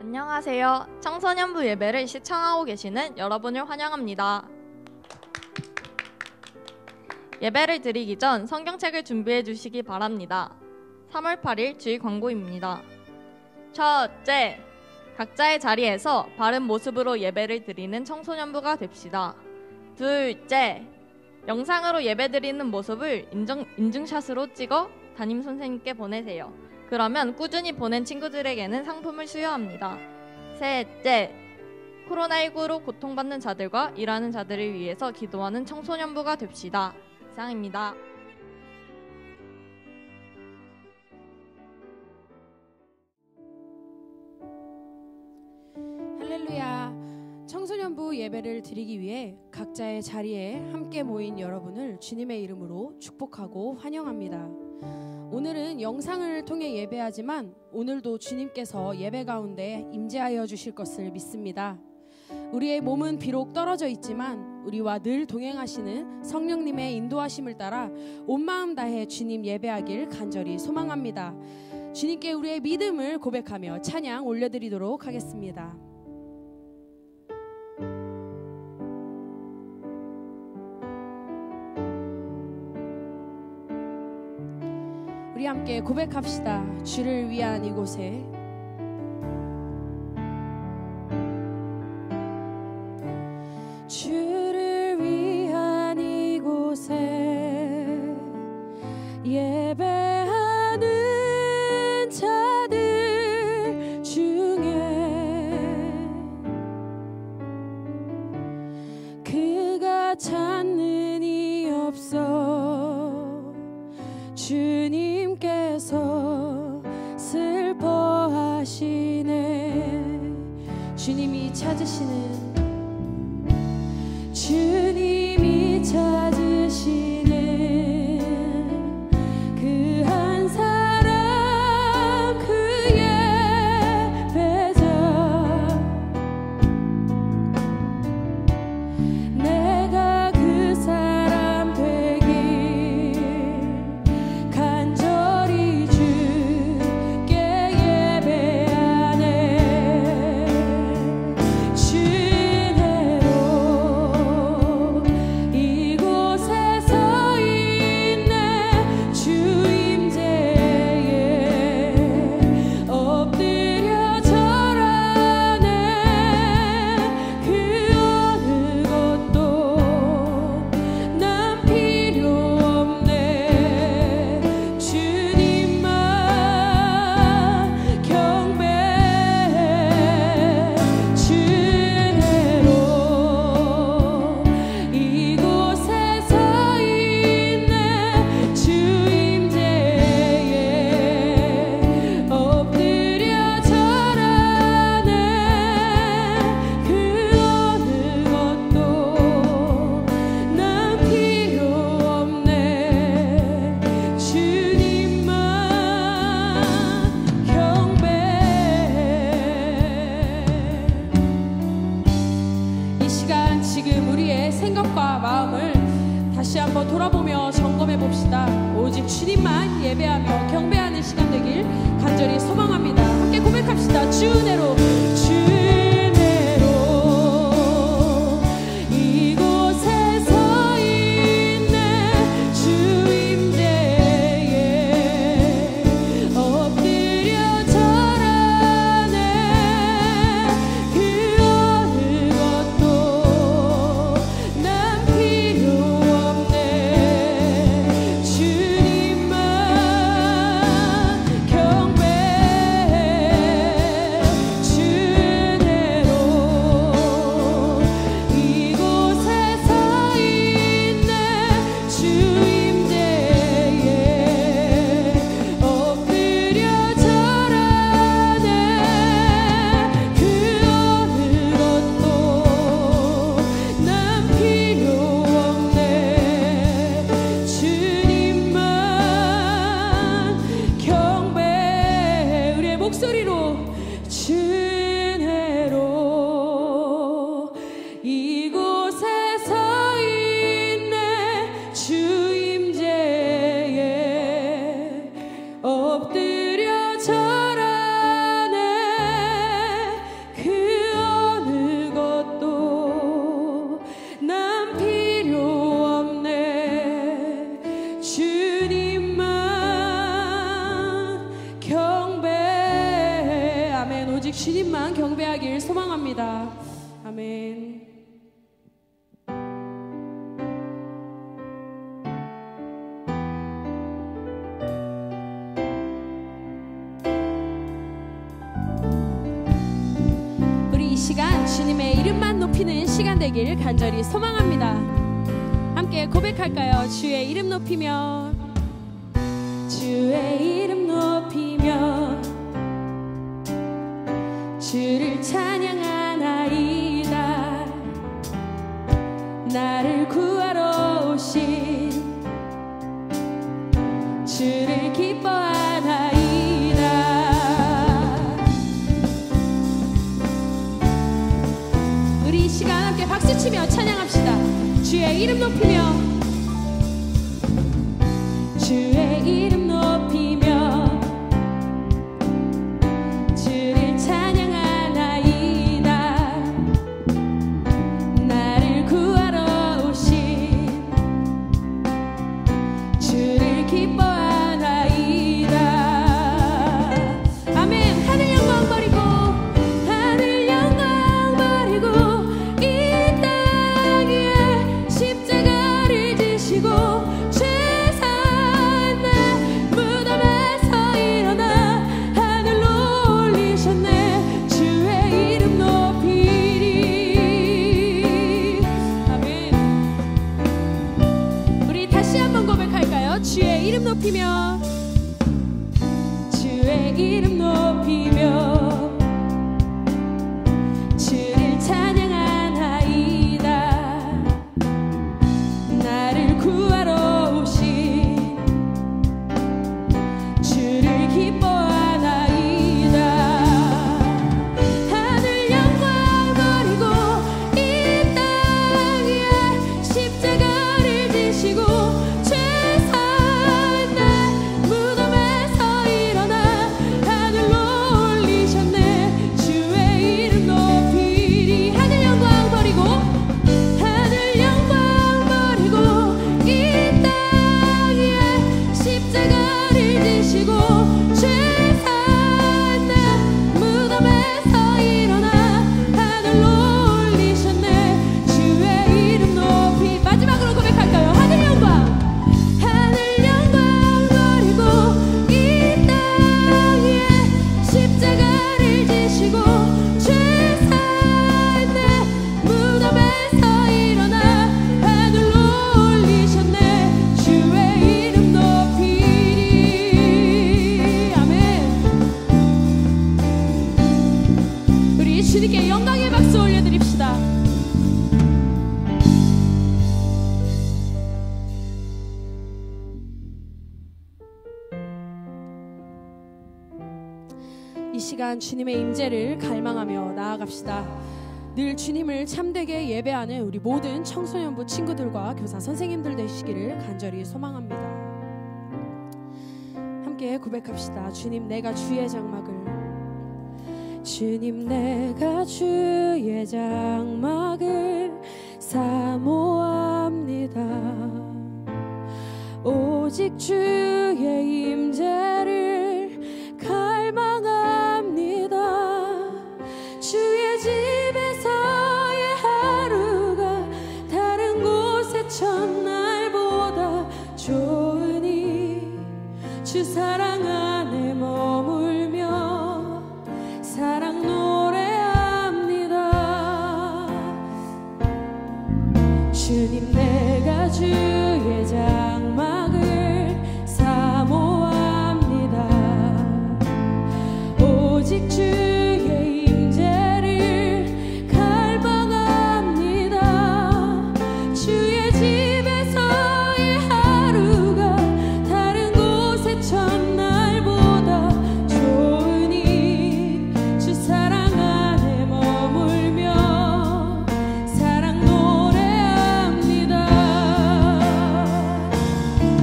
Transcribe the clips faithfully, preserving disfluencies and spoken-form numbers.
안녕하세요. 청소년부 예배를 시청하고 계시는 여러분을 환영합니다. 예배를 드리기 전 성경책을 준비해 주시기 바랍니다. 삼월 팔일 주일 광고입니다. 첫째, 각자의 자리에서 바른 모습으로 예배를 드리는 청소년부가 됩시다. 둘째, 영상으로 예배 드리는 모습을 인정, 인증샷으로 찍어 담임 선생님께 보내세요. 그러면 꾸준히 보낸 친구들에게는 상품을 수여합니다. 셋째, 코로나십구로 고통받는 자들과 일하는 자들을 위해서 기도하는 청소년부가 됩시다. 이상입니다. 할렐루야. 청소년부 예배를 드리기 위해 각자의 자리에 함께 모인 여러분을 주님의 이름으로 축복하고 환영합니다. 오늘은 영상을 통해 예배하지만 오늘도 주님께서 예배 가운데 임재하여 주실 것을 믿습니다. 우리의 몸은 비록 떨어져 있지만 우리와 늘 동행하시는 성령님의 인도하심을 따라 온 마음 다해 주님 예배하길 간절히 소망합니다. 주님께 우리의 믿음을 고백하며 찬양 올려드리도록 하겠습니다. 우리 함께 고백합시다. 주를 위한 이곳에 주를 위한 이곳에 예배하는 자들 중에 그가 찾는 이 없어 주님께서 슬퍼하시네. 주님이 찾으시는 주님이 찾으시는 그 한 사람 그의 배자 내가 그 사람 되길 간절히 주께 예배하네. 주내로 이곳에 서 있네. 주 임재에 엎드려 절하네. 그 어느 것도 난 필요 없네. 주님만 경배해. 주내로 이곳에 서 있네. 주 임재에 엎드려 절하네. 그 어느 것도 난 필요 없네. 주님만 경배해. 이 시간 지금 우리의 생각과 마음을 다시 한번 돌아보며 점검해 봅시다. 오직 주님만 예배하며 경배하는 시간 되길 간절히 소망합니다. 함께 고백합시다. 주내로 주내로 이곳에 서 있네. 주 임재에 엎드려 절하네. 그 어느 것도 난 필요 없네. 주님만 경배해. 주내로 주님만 경배하길 소망합니다. 아멘. 우리 이 시간 주님의 이름만 높이는 시간 되길 간절히 소망합니다. 함께 고백할까요? 주의 이름 높이며, 주의 이름 높이며 주를 찬양하나이다. 나를 구하러 오신 주를 기뻐하나이다. 우리 이 시간 함께 박수치며 찬양합시다. 주의 이름 높이며, 주의 이름 높이며 주를 찬양하나이다. 나를 구하러 오신 주를 기뻐하나이다. 아멘. 하늘 영광 버리고, 하늘 영광 버리고 이 땅 위에 십자가를 지시고 주의 이름 높이며, 주의 이름 높이며 주를 찬양하나이다. 나를 구하러 오신 주를 기뻐하나이다. 하늘 영광 버리고 이 땅 위에 십자가를 지시고 주님께 영광의 박수 올려드립시다. 이 시간 주님의 임재를 갈망하며 나아갑시다. 늘 주님을 참되게 예배하는 우리 모든 청소년부 친구들과 교사 선생님들 되시기를 간절히 소망합니다. 함께 고백합시다. 주님, 내가 주의 장막을, 주님, 내가 주의 장막을 사모합니다. 오직 주의 임재를 갈망합니다. 주의 집에서의 하루가 다른 곳의 첫날보다 좋으니 주 사랑 안에 머물며 사랑 노래합니다. 주님, 내가 주의 장막을 사모합니다. 오직 주의 임재를 갈망합니다. 주의 집에서의 하루가 다른 곳의 첫날보다 좋으니 주 사랑 안에 머물며 사랑 노래합니다.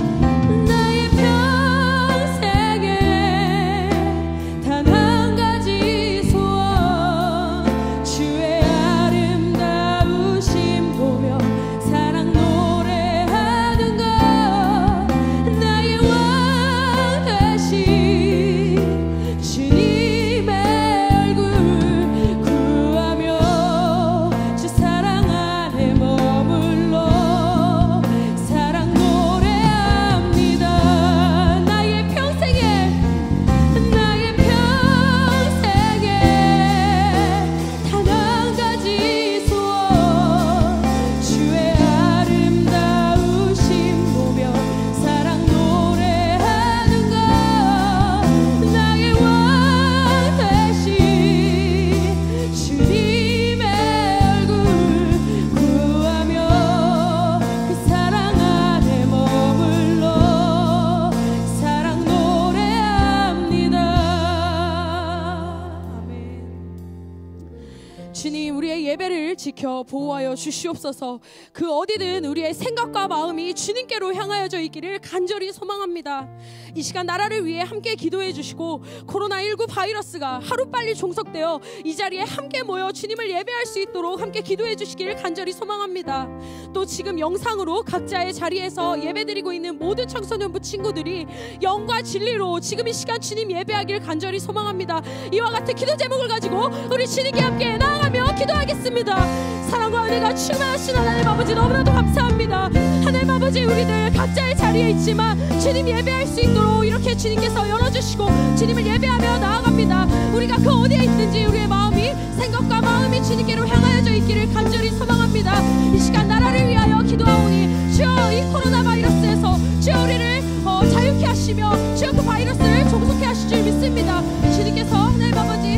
예배를 지켜 보호하여 주시옵소서. 그 어디든 우리의 생각과 마음이 주님께로 향하여져 있기를 간절히 소망합니다. 이 시간 나라를 위해 함께 기도해 주시고 코로나십구 바이러스가 하루빨리 종속되어 이 자리에 함께 모여 주님을 예배할 수 있도록 함께 기도해 주시기를 간절히 소망합니다. 또 지금 영상으로 각자의 자리에서 예배드리고 있는 모든 청소년부 친구들이 영과 진리로 지금 이 시간 주님 예배하기를 간절히 소망합니다. 이와 같은 기도 제목을 가지고 우리 주님께 함께 나아가며 기도하겠습니다. 사랑과 은혜가 충만하신 하나님 아버지, 너무나도 감사합니다. 하나님 아버지, 우리들 각자의 자리에 있지만 주님 예배할 수 있도록 이렇게 주님께서 열어주시고 주님을 예배하며 나아갑니다. 우리가 그 어디에 있든지 우리의 마음이, 생각과 마음이 주님께로 향하여져 있기를 간절히 소망합니다. 이 시간 나라를 위하여 기도하오니 주여, 이 코로나 바이러스에서 주여 우리를 어, 자유케 하시며 주여 그 바이러스를 종속케 하실 줄 믿습니다. 주님께서 하나님 아버지,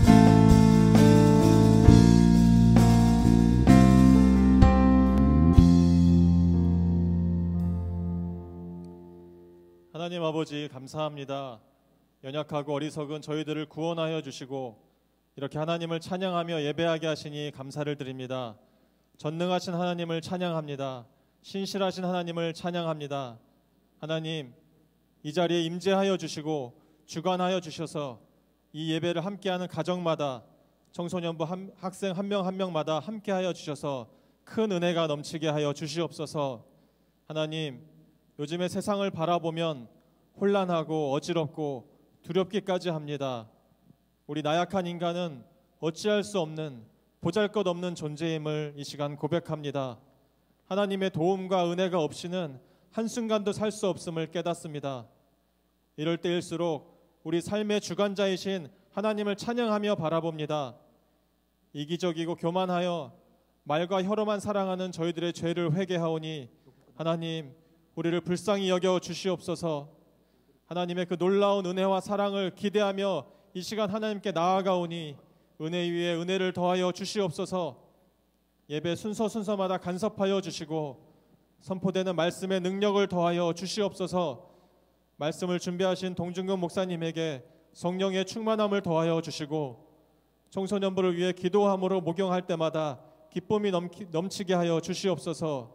하나님 아버지 감사합니다. 연약하고 어리석은 저희들을 구원하여 주시고 이렇게 하나님을 찬양하며 예배하게 하시니 감사를 드립니다. 전능하신 하나님을 찬양합니다. 신실하신 하나님을 찬양합니다. 하나님, 이 자리에 임재하여 주시고 주관하여 주셔서 이 예배를 함께하는 가정마다, 청소년부 한, 학생 한 명 한 명마다 함께하여 주셔서 큰 은혜가 넘치게 하여 주시옵소서. 하나님, 요즘의 세상을 바라보면 혼란하고 어지럽고 두렵기까지 합니다. 우리 나약한 인간은 어찌할 수 없는, 보잘것없는 존재임을 이 시간 고백합니다. 하나님의 도움과 은혜가 없이는 한순간도 살 수 없음을 깨닫습니다. 이럴 때일수록 우리 삶의 주관자이신 하나님을 찬양하며 바라봅니다. 이기적이고 교만하여 말과 혀로만 사랑하는 저희들의 죄를 회개하오니 하나님, 우리를 불쌍히 여겨 주시옵소서. 하나님의 그 놀라운 은혜와 사랑을 기대하며 이 시간 하나님께 나아가오니 은혜 위에 은혜를 더하여 주시옵소서. 예배 순서 순서마다 간섭하여 주시고 선포되는 말씀의 능력을 더하여 주시옵소서. 말씀을 준비하신 동중근 목사님에게 성령의 충만함을 더하여 주시고 청소년부를 위해 기도함으로 목용할 때마다 기쁨이 넘기, 넘치게 하여 주시옵소서.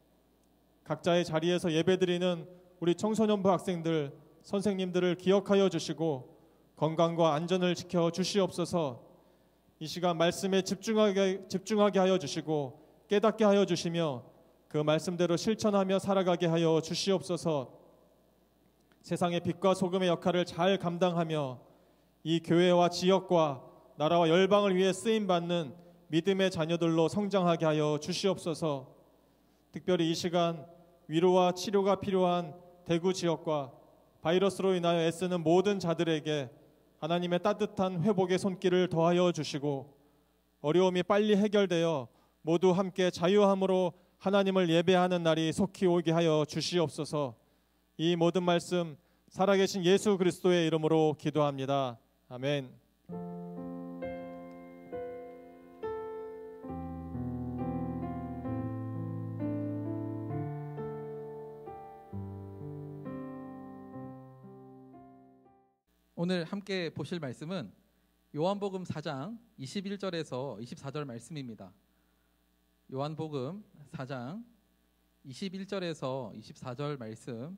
각자의 자리에서 예배드리는 우리 청소년부 학생들, 선생님들을 기억하여 주시고 건강과 안전을 지켜 주시옵소서. 이 시간 말씀에 집중하게, 집중하게 하여 주시고 깨닫게 하여 주시며 그 말씀대로 실천하며 살아가게 하여 주시옵소서. 세상의 빛과 소금의 역할을 잘 감당하며 이 교회와 지역과 나라와 열방을 위해 쓰임받는 믿음의 자녀들로 성장하게 하여 주시옵소서. 특별히 이 시간 위로와 치료가 필요한 대구 지역과 바이러스로 인하여 애쓰는 모든 자들에게 하나님의 따뜻한 회복의 손길을 더하여 주시고 어려움이 빨리 해결되어 모두 함께 자유함으로 하나님을 예배하는 날이 속히 오게 하여 주시옵소서. 이 모든 말씀 살아계신 예수 그리스도의 이름으로 기도합니다. 아멘. 오늘 함께 보실 말씀은 요한복음 사 장 이십일 절에서 이십사 절 말씀입니다. 요한복음 사 장 이십일 절에서 이십사 절 말씀,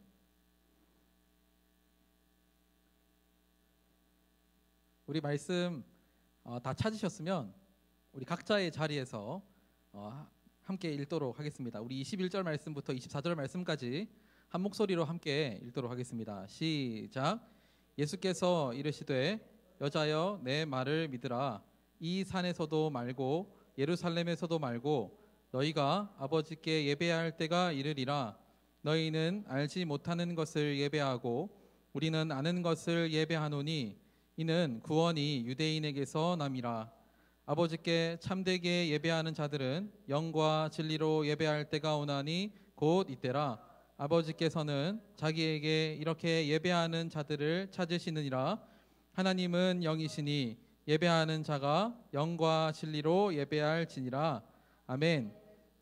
우리 말씀 어, 다 찾으셨으면 우리 각자의 자리에서 어, 함께 읽도록 하겠습니다. 우리 이십일 절 말씀부터 이십사 절 말씀까지 한 목소리로 함께 읽도록 하겠습니다. 시작. 예수께서 이르시되 여자여 내 말을 믿으라. 이 산에서도 말고 예루살렘에서도 말고 너희가 아버지께 예배할 때가 이르리라. 너희는 알지 못하는 것을 예배하고 우리는 아는 것을 예배하노니 이는 구원이 유대인에게서 남이라. 아버지께 참되게 예배하는 자들은 영과 진리로 예배할 때가 오나니 곧 이때라. 아버지께서는 자기에게 이렇게 예배하는 자들을 찾으시느니라. 하나님은 영이시니 예배하는 자가 영과 진리로 예배할지니라. 아멘.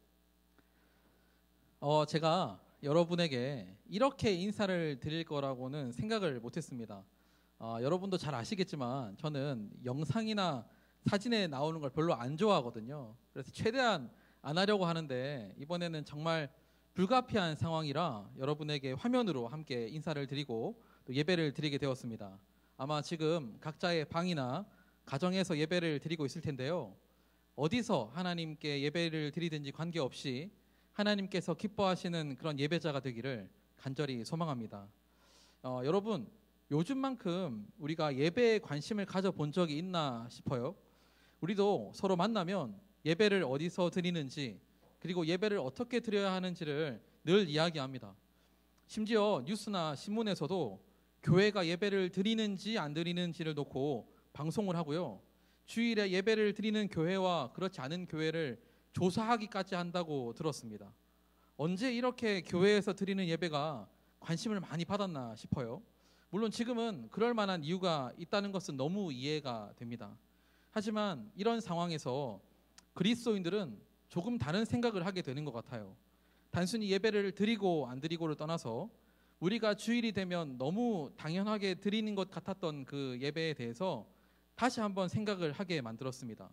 어, 제가 여러분에게 이렇게 인사를 드릴 거라고는 생각을 못했습니다. 어, 여러분도 잘 아시겠지만 저는 영상이나 사진에 나오는 걸 별로 안 좋아하거든요. 그래서 최대한 안 하려고 하는데 이번에는 정말 불가피한 상황이라 여러분에게 화면으로 함께 인사를 드리고 또 예배를 드리게 되었습니다. 아마 지금 각자의 방이나 가정에서 예배를 드리고 있을 텐데요. 어디서 하나님께 예배를 드리든지 관계없이 하나님께서 기뻐하시는 그런 예배자가 되기를 간절히 소망합니다. 어, 여러분, 요즘만큼 우리가 예배에 관심을 가져본 적이 있나 싶어요. 우리도 서로 만나면 예배를 어디서 드리는지 그리고 예배를 어떻게 드려야 하는지를 늘 이야기합니다. 심지어 뉴스나 신문에서도 교회가 예배를 드리는지 안 드리는지를 놓고 방송을 하고요. 주일에 예배를 드리는 교회와 그렇지 않은 교회를 조사하기까지 한다고 들었습니다. 언제 이렇게 교회에서 드리는 예배가 관심을 많이 받았나 싶어요. 물론 지금은 그럴 만한 이유가 있다는 것은 너무 이해가 됩니다. 하지만 이런 상황에서 그리스도인들은 조금 다른 생각을 하게 되는 것 같아요. 단순히 예배를 드리고 안 드리고를 떠나서 우리가 주일이 되면 너무 당연하게 드리는 것 같았던 그 예배에 대해서 다시 한번 생각을 하게 만들었습니다.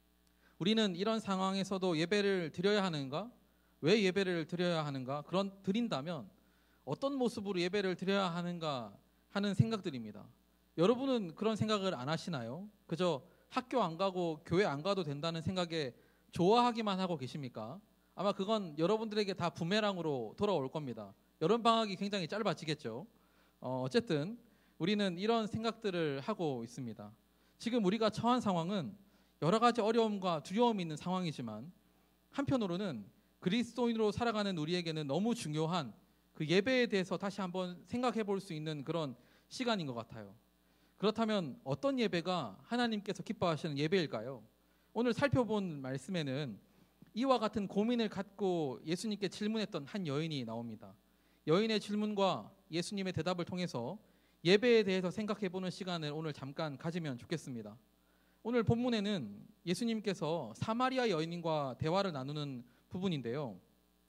우리는 이런 상황에서도 예배를 드려야 하는가? 왜 예배를 드려야 하는가? 그런 드린다면 어떤 모습으로 예배를 드려야 하는가 하는 생각들입니다. 여러분은 그런 생각을 안 하시나요? 그저 학교 안 가고 교회 안 가도 된다는 생각에 좋아하기만 하고 계십니까? 아마 그건 여러분들에게 다 부메랑으로 돌아올 겁니다. 여름방학이 굉장히 짧아지겠죠. 어, 어쨌든 우리는 이런 생각들을 하고 있습니다. 지금 우리가 처한 상황은 여러 가지 어려움과 두려움이 있는 상황이지만 한편으로는 그리스도인으로 살아가는 우리에게는 너무 중요한 그 예배에 대해서 다시 한번 생각해 볼 수 있는 그런 시간인 것 같아요. 그렇다면 어떤 예배가 하나님께서 기뻐하시는 예배일까요? 오늘 살펴본 말씀에는 이와 같은 고민을 갖고 예수님께 질문했던 한 여인이 나옵니다. 여인의 질문과 예수님의 대답을 통해서 예배에 대해서 생각해 보는 시간을 오늘 잠깐 가지면 좋겠습니다. 오늘 본문에는 예수님께서 사마리아 여인과 대화를 나누는 부분인데요.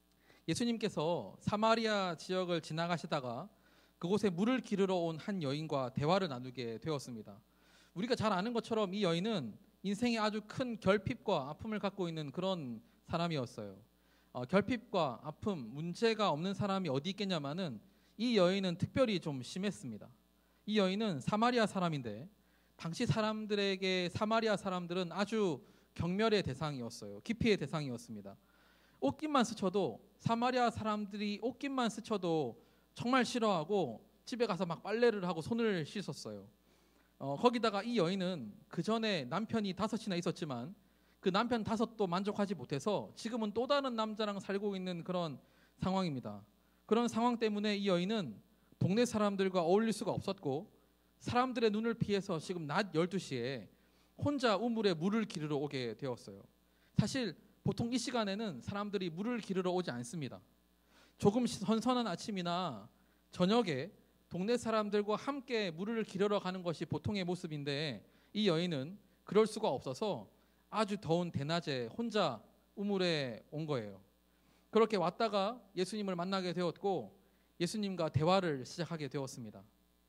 예수님께서 사마리아 지역을 지나가시다가 그곳에 물을 기르러 온 한 여인과 대화를 나누게 되었습니다. 우리가 잘 아는 것처럼 이 여인은 인생에 아주 큰 결핍과 아픔을 갖고 있는 그런 사람이었어요. 어, 결핍과 아픔, 문제가 없는 사람이 어디 있겠냐마는 이 여인은 특별히 좀 심했습니다. 이 여인은 사마리아 사람인데 당시 사람들에게 사마리아 사람들은 아주 경멸의 대상이었어요. 기피의 대상이었습니다. 옷깃만 스쳐도 사마리아 사람들이 옷깃만 스쳐도 정말 싫어하고 집에 가서 막 빨래를 하고 손을 씻었어요. 어, 거기다가 이 여인은 그 전에 남편이 다섯이나 있었지만 그 남편 다섯도 만족하지 못해서 지금은 또 다른 남자랑 살고 있는 그런 상황입니다. 그런 상황 때문에 이 여인은 동네 사람들과 어울릴 수가 없었고 사람들의 눈을 피해서 지금 낮 열두 시에 혼자 우물에 물을 기르러 오게 되었어요. 사실 보통 이 시간에는 사람들이 물을 기르러 오지 않습니다. 조금 선선한 아침이나 저녁에 동네 사람들과 함께 물을 기르러 가는 것이 보통의 모습인데 이 여인은 그럴 수가 없어서 아주 더운 대낮에 혼자 우물에 온 거예요. 그렇게 왔다가 예수님을 만나게 되었고 예수님과 대화를 시작하게 되었습니다.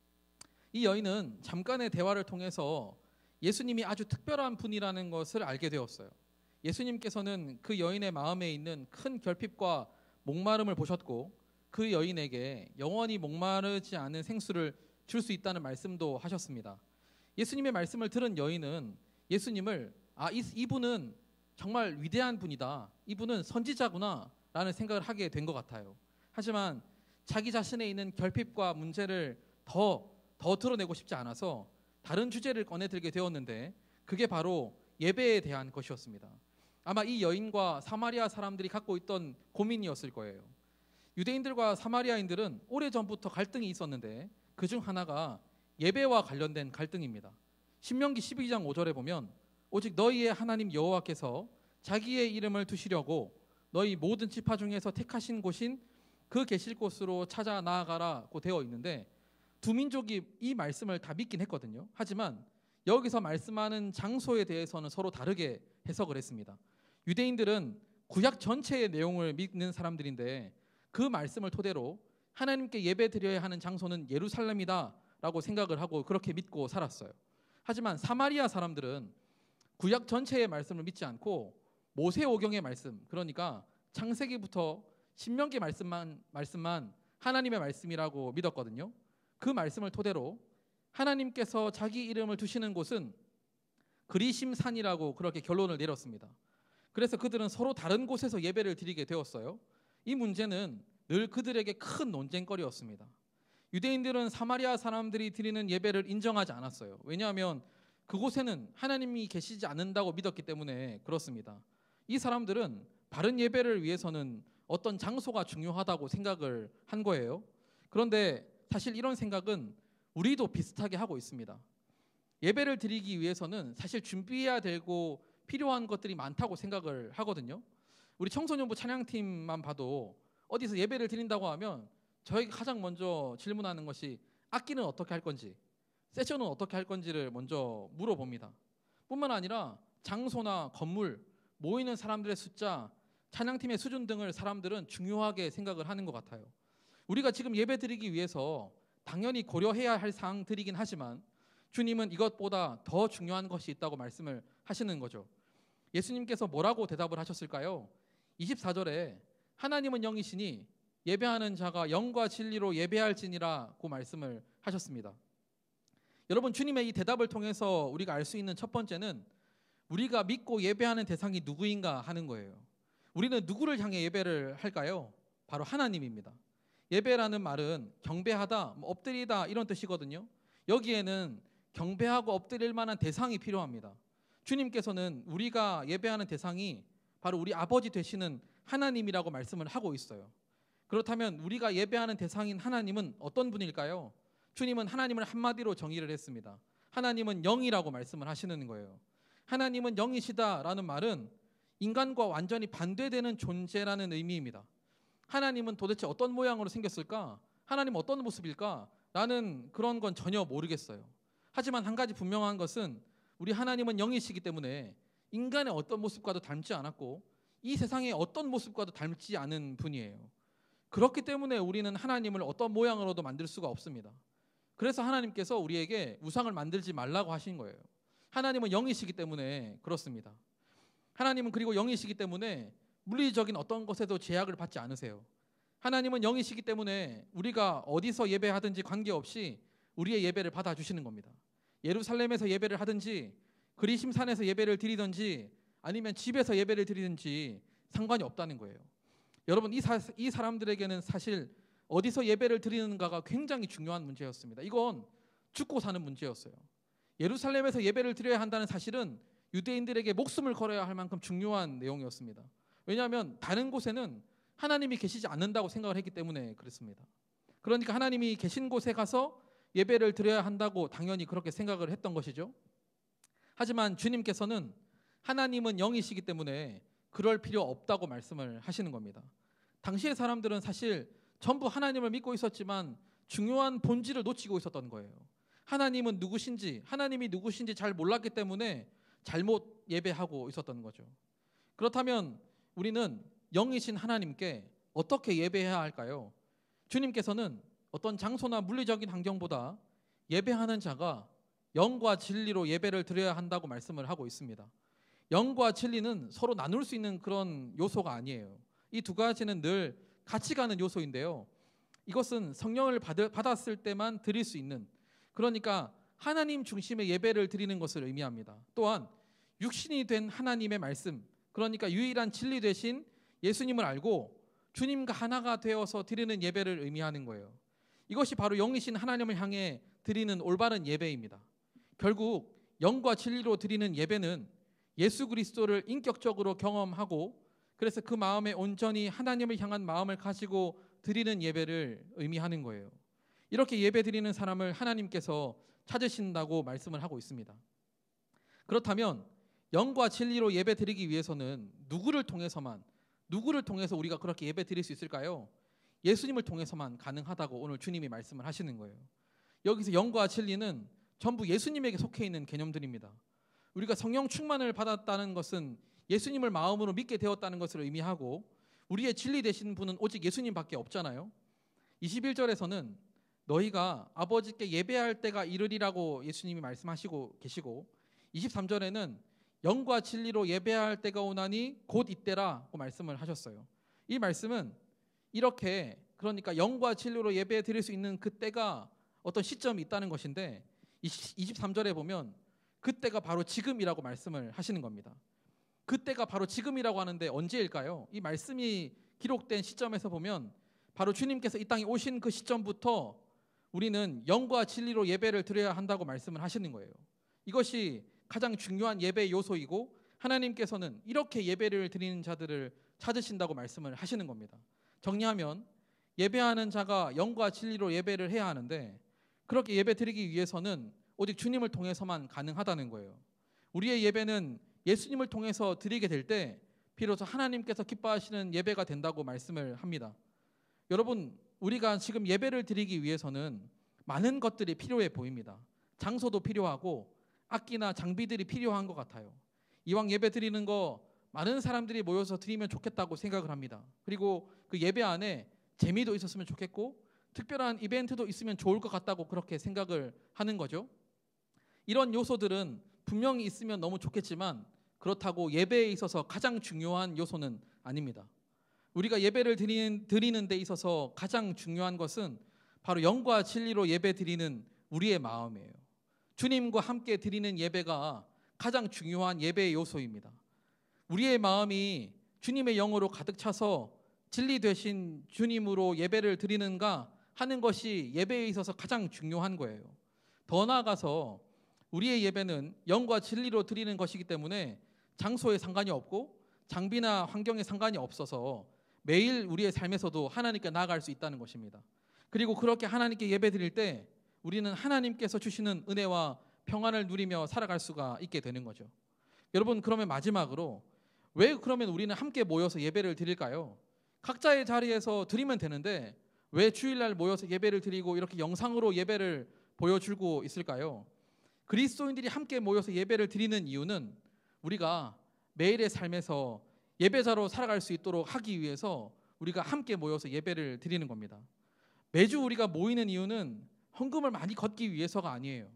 이 여인은 잠깐의 대화를 통해서 예수님이 아주 특별한 분이라는 것을 알게 되었어요. 예수님께서는 그 여인의 마음에 있는 큰 결핍과 목마름을 보셨고 그 여인에게 영원히 목마르지 않은 생수를 줄 수 있다는 말씀도 하셨습니다. 예수님의 말씀을 들은 여인은 예수님을 아, 이, 이분은 정말 위대한 분이다. 이분은 선지자구나 라는 생각을 하게 된 것 같아요. 하지만 자기 자신에 있는 결핍과 문제를 더, 더 드러내고 싶지 않아서 다른 주제를 꺼내들게 되었는데 그게 바로 예배에 대한 것이었습니다. 아마 이 여인과 사마리아 사람들이 갖고 있던 고민이었을 거예요. 유대인들과 사마리아인들은 오래전부터 갈등이 있었는데 그중 하나가 예배와 관련된 갈등입니다. 신명기 십이 장 오 절에 보면 오직 너희의 하나님 여호와께서 자기의 이름을 두시려고 너희 모든 지파 중에서 택하신 곳인 그 계실 곳으로 찾아 나아가라고 되어 있는데 두 민족이 이 말씀을 다 믿긴 했거든요. 하지만 여기서 말씀하는 장소에 대해서는 서로 다르게 해석을 했습니다. 유대인들은 구약 전체의 내용을 믿는 사람들인데 그 말씀을 토대로 하나님께 예배 드려야 하는 장소는 예루살렘이다 라고 생각을 하고 그렇게 믿고 살았어요. 하지만 사마리아 사람들은 구약 전체의 말씀을 믿지 않고 모세오경의 말씀, 그러니까 창세기부터 신명기 말씀만 말씀만 하나님의 말씀이라고 믿었거든요. 그 말씀을 토대로 하나님께서 자기 이름을 두시는 곳은 그리심산이라고 그렇게 결론을 내렸습니다. 그래서 그들은 서로 다른 곳에서 예배를 드리게 되었어요. 이 문제는 늘 그들에게 큰 논쟁거리였습니다. 유대인들은 사마리아 사람들이 드리는 예배를 인정하지 않았어요. 왜냐하면 그곳에는 하나님이 계시지 않는다고 믿었기 때문에 그렇습니다. 이 사람들은 바른 예배를 위해서는 어떤 장소가 중요하다고 생각을 한 거예요. 그런데 사실 이런 생각은 우리도 비슷하게 하고 있습니다. 예배를 드리기 위해서는 사실 준비해야 되고 필요한 것들이 많다고 생각을 하거든요. 우리 청소년부 찬양팀만 봐도 어디서 예배를 드린다고 하면 저희가 가장 먼저 질문하는 것이 악기는 어떻게 할 건지, 세션은 어떻게 할 건지를 먼저 물어봅니다. 뿐만 아니라 장소나 건물, 모이는 사람들의 숫자, 찬양팀의 수준 등을 사람들은 중요하게 생각을 하는 것 같아요. 우리가 지금 예배 드리기 위해서 당연히 고려해야 할 사항들이긴 하지만 주님은 이것보다 더 중요한 것이 있다고 말씀을 하시는 거죠. 예수님께서 뭐라고 대답을 하셨을까요? 이십사 절에 하나님은 영이시니 예배하는 자가 영과 진리로 예배할지니라고 말씀을 하셨습니다. 여러분, 주님의 이 대답을 통해서 우리가 알 수 있는 첫 번째는 우리가 믿고 예배하는 대상이 누구인가 하는 거예요. 우리는 누구를 향해 예배를 할까요? 바로 하나님입니다. 예배라는 말은 경배하다, 뭐 엎드리다 이런 뜻이거든요. 여기에는 경배하고 엎드릴 만한 대상이 필요합니다. 주님께서는 우리가 예배하는 대상이 바로 우리 아버지 되시는 하나님이라고 말씀을 하고 있어요. 그렇다면 우리가 예배하는 대상인 하나님은 어떤 분일까요? 주님은 하나님을 한마디로 정의를 했습니다. 하나님은 영이라고 말씀을 하시는 거예요. 하나님은 영이시다라는 말은 인간과 완전히 반대되는 존재라는 의미입니다. 하나님은 도대체 어떤 모양으로 생겼을까? 하나님 어떤 모습일까? 라는 그런 건 전혀 모르겠어요. 하지만 한 가지 분명한 것은 우리 하나님은 영이시기 때문에 인간의 어떤 모습과도 닮지 않았고 이 세상의 어떤 모습과도 닮지 않은 분이에요. 그렇기 때문에 우리는 하나님을 어떤 모양으로도 만들 수가 없습니다. 그래서 하나님께서 우리에게 우상을 만들지 말라고 하신 거예요. 하나님은 영이시기 때문에 그렇습니다. 하나님은 그리고 영이시기 때문에 물리적인 어떤 것에도 제약을 받지 않으세요. 하나님은 영이시기 때문에 우리가 어디서 예배하든지 관계없이 우리의 예배를 받아주시는 겁니다. 예루살렘에서 예배를 하든지 그리심산에서 예배를 드리든지 아니면 집에서 예배를 드리든지 상관이 없다는 거예요. 여러분, 이, 사, 이 사람들에게는 사실 어디서 예배를 드리는가가 굉장히 중요한 문제였습니다. 이건 죽고 사는 문제였어요. 예루살렘에서 예배를 드려야 한다는 사실은 유대인들에게 목숨을 걸어야 할 만큼 중요한 내용이었습니다. 왜냐하면 다른 곳에는 하나님이 계시지 않는다고 생각을 했기 때문에 그렇습니다. 그러니까 하나님이 계신 곳에 가서 예배를 드려야 한다고 당연히 그렇게 생각을 했던 것이죠. 하지만 주님께서는 하나님은 영이시기 때문에 그럴 필요 없다고 말씀을 하시는 겁니다. 당시의 사람들은 사실 전부 하나님을 믿고 있었지만 중요한 본질을 놓치고 있었던 거예요. 하나님은 누구신지, 하나님이 누구신지 잘 몰랐기 때문에 잘못 예배하고 있었던 거죠. 그렇다면 우리는 영이신 하나님께 어떻게 예배해야 할까요? 주님께서는 어떤 장소나 물리적인 환경보다 예배하는 자가 영과 진리로 예배를 드려야 한다고 말씀을 하고 있습니다. 영과 진리는 서로 나눌 수 있는 그런 요소가 아니에요. 이 두 가지는 늘 같이 가는 요소인데요. 이것은 성령을 받았을 때만 드릴 수 있는, 그러니까 하나님 중심의 예배를 드리는 것을 의미합니다. 또한 육신이 된 하나님의 말씀, 그러니까 유일한 진리 되신 예수님을 알고 주님과 하나가 되어서 드리는 예배를 의미하는 거예요. 이것이 바로 영이신 하나님을 향해 드리는 올바른 예배입니다. 결국 영과 진리로 드리는 예배는 예수 그리스도를 인격적으로 경험하고 그래서 그 마음에 온전히 하나님을 향한 마음을 가지고 드리는 예배를 의미하는 거예요. 이렇게 예배 드리는 사람을 하나님께서 찾으신다고 말씀을 하고 있습니다. 그렇다면 영과 진리로 예배 드리기 위해서는 누구를 통해서만, 누구를 통해서 우리가 그렇게 예배 드릴 수 있을까요? 예수님을 통해서만 가능하다고 오늘 주님이 말씀을 하시는 거예요. 여기서 영과 진리는 전부 예수님에게 속해 있는 개념들입니다. 우리가 성령 충만을 받았다는 것은 예수님을 마음으로 믿게 되었다는 것을 의미하고 우리의 진리 되신 분은 오직 예수님밖에 없잖아요. 이십일 절에서는 너희가 아버지께 예배할 때가 이르리라고 예수님이 말씀하시고 계시고 이십삼 절에는 영과 진리로 예배할 때가 오나니 곧 이때라고 말씀을 하셨어요. 이 말씀은 이렇게 그러니까 영과 진리로 예배 드릴 수 있는 그때가 어떤 시점이 있다는 것인데 이십삼 절에 보면 그때가 바로 지금이라고 말씀을 하시는 겁니다. 그때가 바로 지금이라고 하는데 언제일까요? 이 말씀이 기록된 시점에서 보면 바로 주님께서 이 땅에 오신 그 시점부터 우리는 영과 진리로 예배를 드려야 한다고 말씀을 하시는 거예요. 이것이 가장 중요한 예배의 요소이고 하나님께서는 이렇게 예배를 드리는 자들을 찾으신다고 말씀을 하시는 겁니다. 정리하면 예배하는 자가 영과 진리로 예배를 해야 하는데 그렇게 예배 드리기 위해서는 오직 주님을 통해서만 가능하다는 거예요. 우리의 예배는 예수님을 통해서 드리게 될 때 비로소 하나님께서 기뻐하시는 예배가 된다고 말씀을 합니다. 여러분, 우리가 지금 예배를 드리기 위해서는 많은 것들이 필요해 보입니다. 장소도 필요하고 악기나 장비들이 필요한 것 같아요. 이왕 예배 드리는 거 많은 사람들이 모여서 드리면 좋겠다고 생각을 합니다. 그리고 그 예배 안에 재미도 있었으면 좋겠고 특별한 이벤트도 있으면 좋을 것 같다고 그렇게 생각을 하는 거죠. 이런 요소들은 분명히 있으면 너무 좋겠지만 그렇다고 예배에 있어서 가장 중요한 요소는 아닙니다. 우리가 예배를 드리는, 드리는 데 있어서 가장 중요한 것은 바로 영과 진리로 예배 드리는 우리의 마음이에요. 주님과 함께 드리는 예배가 가장 중요한 예배의 요소입니다. 우리의 마음이 주님의 영으로 가득 차서 진리 되신 주님으로 예배를 드리는가 하는 것이 예배에 있어서 가장 중요한 거예요. 더 나아가서 우리의 예배는 영과 진리로 드리는 것이기 때문에 장소에 상관이 없고 장비나 환경에 상관이 없어서 매일 우리의 삶에서도 하나님께 나아갈 수 있다는 것입니다. 그리고 그렇게 하나님께 예배 드릴 때 우리는 하나님께서 주시는 은혜와 평안을 누리며 살아갈 수가 있게 되는 거죠. 여러분, 그러면 마지막으로 왜 그러면 우리는 함께 모여서 예배를 드릴까요? 각자의 자리에서 드리면 되는데 왜 주일날 모여서 예배를 드리고 이렇게 영상으로 예배를 보여주고 있을까요? 그리스도인들이 함께 모여서 예배를 드리는 이유는 우리가 매일의 삶에서 예배자로 살아갈 수 있도록 하기 위해서 우리가 함께 모여서 예배를 드리는 겁니다. 매주 우리가 모이는 이유는 헌금을 많이 걷기 위해서가 아니에요.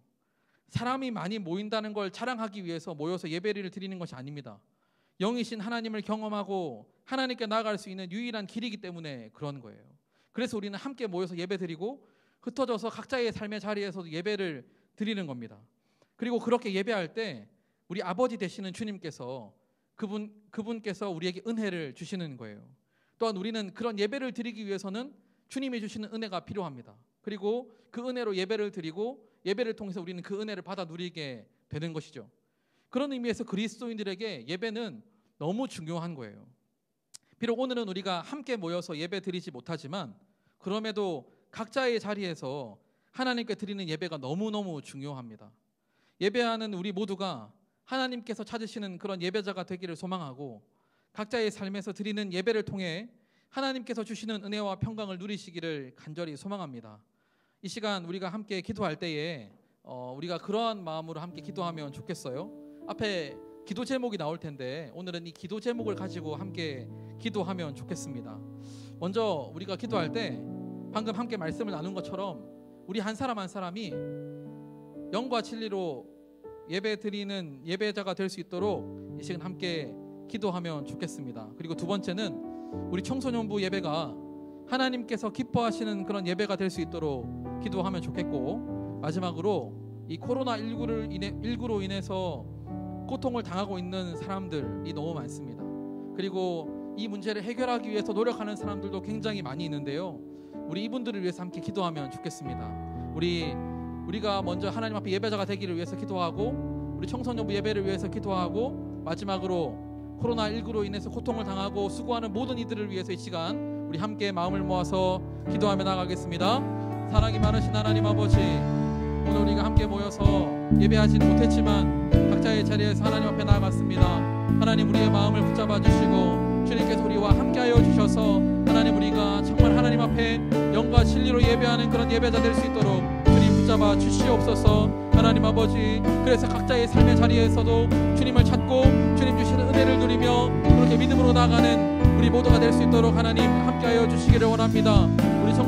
사람이 많이 모인다는 걸 자랑하기 위해서 모여서 예배를 드리는 것이 아닙니다. 영이신 하나님을 경험하고 하나님께 나아갈 수 있는 유일한 길이기 때문에 그런 거예요. 그래서 우리는 함께 모여서 예배 드리고 흩어져서 각자의 삶의 자리에서도 예배를 드리는 겁니다. 그리고 그렇게 예배할 때 우리 아버지 되시는 주님께서 그분, 그분께서 우리에게 은혜를 주시는 거예요. 또한 우리는 그런 예배를 드리기 위해서는 주님이 주시는 은혜가 필요합니다. 그리고 그 은혜로 예배를 드리고 예배를 통해서 우리는 그 은혜를 받아 누리게 되는 것이죠. 그런 의미에서 그리스도인들에게 예배는 너무 중요한 거예요. 비록 오늘은 우리가 함께 모여서 예배 드리지 못하지만 그럼에도 각자의 자리에서 하나님께 드리는 예배가 너무너무 중요합니다. 예배하는 우리 모두가 하나님께서 찾으시는 그런 예배자가 되기를 소망하고 각자의 삶에서 드리는 예배를 통해 하나님께서 주시는 은혜와 평강을 누리시기를 간절히 소망합니다. 이 시간 우리가 함께 기도할 때에 어, 우리가 그러한 마음으로 함께 기도하면 좋겠어요. 앞에 기도 제목이 나올 텐데 오늘은 이 기도 제목을 가지고 함께 기도하면 좋겠습니다. 먼저 우리가 기도할 때 방금 함께 말씀을 나눈 것처럼 우리 한 사람 한 사람이 영과 진리로 예배 드리는 예배자가 될 수 있도록 이 시간 함께 기도하면 좋겠습니다. 그리고 두 번째는 우리 청소년부 예배가 하나님께서 기뻐하시는 그런 예배가 될 수 있도록 기도하면 좋겠고, 마지막으로 이 코로나 십구를 인해, 십구로 인해서 고통을 당하고 있는 사람들이 너무 많습니다. 그리고 이 문제를 해결하기 위해서 노력하는 사람들도 굉장히 많이 있는데요, 우리 이분들을 위해서 함께 기도하면 좋겠습니다. 우리 우리가 먼저 하나님 앞에 예배자가 되기를 위해서 기도하고, 우리 청소년부 예배를 위해서 기도하고, 마지막으로 코로나 십구로 인해서 고통을 당하고 수고하는 모든 이들을 위해서 이 시간 우리 함께 마음을 모아서 기도하며 나가겠습니다. 사랑이 많으신 하나님 아버지, 오늘 우리가 함께 모여서 예배하지는 못했지만 각자의 자리에서 하나님 앞에 나아갔습니다. 하나님, 우리의 마음을 붙잡아 주시고 주님께서 우리와 함께하여 주셔서 하나님, 우리가 정말 하나님 앞에 영과 진리로 예배하는 그런 예배자 될 수 있도록 주님 붙잡아 주시옵소서. 하나님 아버지, 그래서 각자의 삶의 자리에서도 주님을 찾고 주님 주시는 은혜를 누리며 그렇게 믿음으로 나아가는 우리 모두가 될 수 있도록 하나님 함께하여 주시기를 원합니다. 우리 청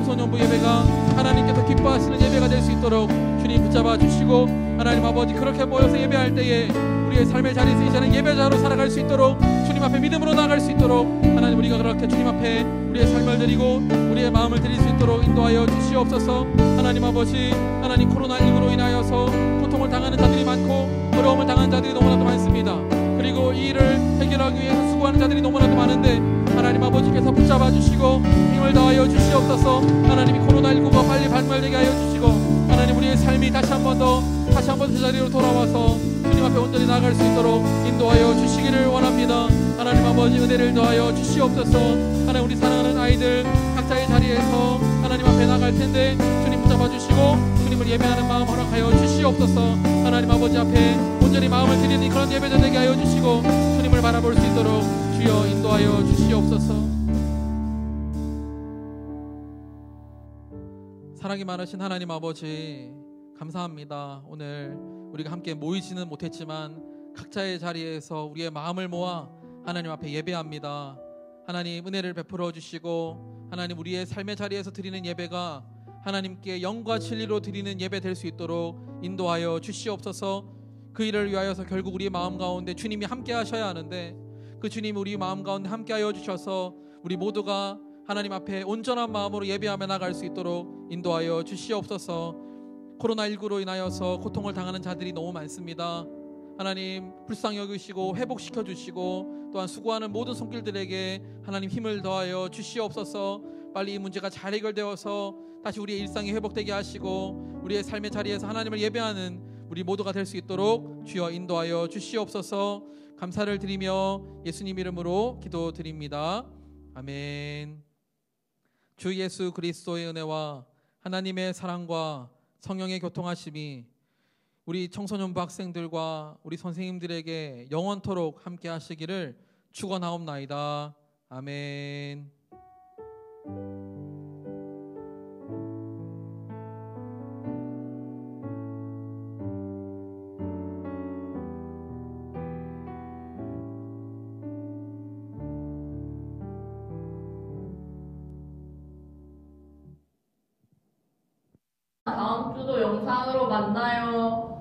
청소년부 예배가 하나님께서 기뻐하시는 예배가 될 수 있도록 주님 붙잡아 주시고, 하나님 아버지 그렇게 모여서 예배할 때에 우리의 삶의 자리에서 이제는 예배자로 살아갈 수 있도록, 주님 앞에 믿음으로 나아갈 수 있도록 하나님 우리가 그렇게 주님 앞에 우리의 삶을 드리고 우리의 마음을 드릴 수 있도록 인도하여 주시옵소서. 하나님 아버지, 하나님 코로나십구로 인하여서 고통을 당하는 자들이 많고 어려움을 당하는 자들이 너무나도 많습니다. 그리고 이 일을 해결하기 위해서 수고하는 자들이 너무나도 많은데 하나님 아버지께서 붙잡아 주시고 힘을 더하여 주시옵소서. 하나님이 코로나십구가 빨리 발멸되게 하여 주시고, 하나님 우리의 삶이 다시 한 번 더 다시 한 번 제자리로 돌아와서 주님 앞에 온전히 나아갈 수 있도록 인도하여 주시기를 원합니다. 하나님 아버지 은혜를 더하여 주시옵소서. 하나님 우리 사랑하는 아이들 각자의 자리에서 하나님 앞에 나갈 텐데 주님 붙잡아 주시고 주님을 예배하는 마음 허락하여 주시옵소서. 하나님 아버지 앞에 온전히 마음을 드리는 그런 예배자 되게 하여 주시고 주님을 바라볼 수 있도록 주여 인도하여 주시옵소서. 사랑이 많으신 하나님 아버지, 감사합니다. 오늘 우리가 함께 모이지는 못했지만 각자의 자리에서 우리의 마음을 모아 하나님 앞에 예배합니다. 하나님 은혜를 베풀어 주시고 하나님 우리의 삶의 자리에서 드리는 예배가 하나님께 영과 진리로 드리는 예배 될 수 있도록 인도하여 주시옵소서. 그 일을 위하여서 결국 우리의 마음 가운데 주님이 함께 하셔야 하는데 그 주님이 우리 마음 가운데 함께 하여 주셔서 우리 모두가 하나님 앞에 온전한 마음으로 예배하며 나갈 수 있도록 인도하여 주시옵소서. 코로나십구로 인하여서 고통을 당하는 자들이 너무 많습니다. 하나님 불쌍히 여기시고 회복시켜 주시고 또한 수고하는 모든 손길들에게 하나님 힘을 더하여 주시옵소서. 빨리 이 문제가 잘 해결되어서 다시 우리의 일상이 회복되게 하시고 우리의 삶의 자리에서 하나님을 예배하는 우리 모두가 될 수 있도록 주여 인도하여 주시옵소서. 감사를 드리며 예수님 이름으로 기도드립니다. 아멘. 주 예수 그리스도의 은혜와 하나님의 사랑과 성령의 교통하심이 우리 청소년부 학생들과 우리 선생님들에게 영원토록 함께 하시기를 축원하옵나이다. 아멘. 다음 주도 영상으로 만나요.